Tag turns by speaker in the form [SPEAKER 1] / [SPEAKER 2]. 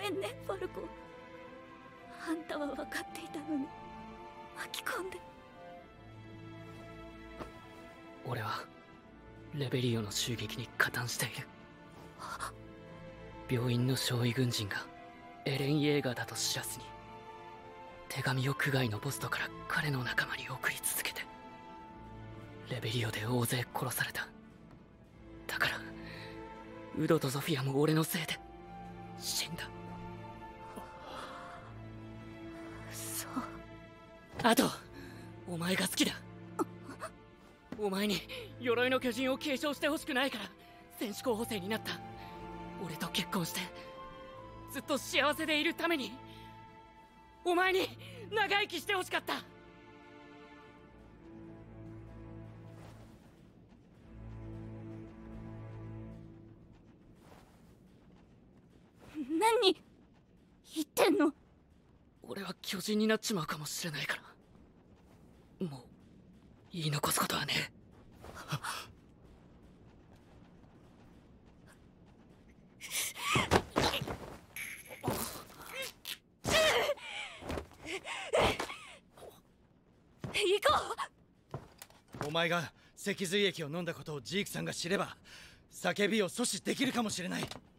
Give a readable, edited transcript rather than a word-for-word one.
[SPEAKER 1] めんねファルコ。あんたは分かっていたのに巻き込んで。
[SPEAKER 2] 俺はレベリオの襲撃に加担している。病院の少尉軍人がエレン・イェーガーだと知らずに手紙を区外のポストから彼の仲間に送り続けて、レベリオで大勢殺された。だからウドとソフィアも俺のせいで死んだ。
[SPEAKER 1] そう。
[SPEAKER 2] あとお前が好きだ。お前に鎧の巨人を継承してほしくないから戦士候補生になった。俺と結婚してずっと幸せでいるためにお前に長生きしてほしかった。
[SPEAKER 1] 何言ってんの？
[SPEAKER 2] 俺は巨人になっちまうかもしれないから、もう言い残すことはねえ。
[SPEAKER 1] 行こ
[SPEAKER 3] お前が脊髄液を飲んだことをジークさんが知れば叫びを阻止できるかもしれない。